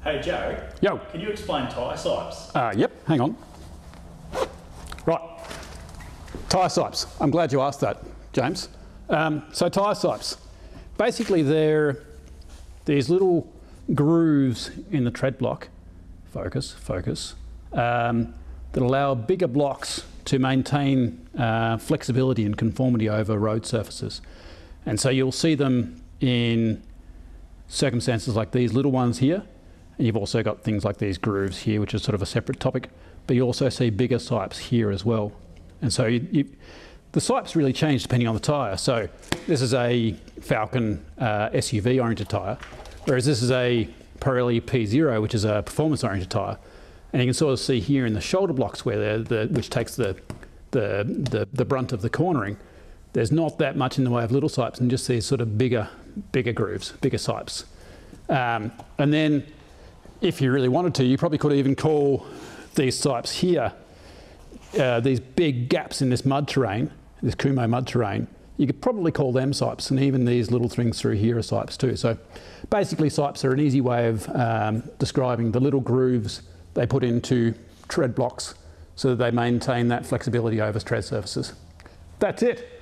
Hey Joe. Yo. Can you explain tyre sipes? Yep, hang on. Right, tyre sipes. I'm glad you asked that, James. So tyre sipes, basically they're these little grooves in the tread block, focus, that allow bigger blocks to maintain flexibility and conformity over road surfaces. And so you'll see them in circumstances like these little ones here, and you've also got things like these grooves here, which is sort of a separate topic, but you also see bigger sipes here as well. And so the sipes really change depending on the tyre. So this is a Falcon SUV oriented tyre, whereas this is a Pirelli P0, which is a performance oriented tyre. And you can sort of see here in the shoulder blocks where which takes the brunt of the cornering, there's not that much in the way of little sipes and just these sort of bigger grooves, bigger sipes. And then if you really wanted to, you probably could even call these sipes here, these big gaps in this mud terrain, this Kumo mud terrain, you could probably call them sipes, and even these little things through here are sipes too. So basically sipes are an easy way of describing the little grooves they put into tread blocks so that they maintain that flexibility over tread surfaces. That's it.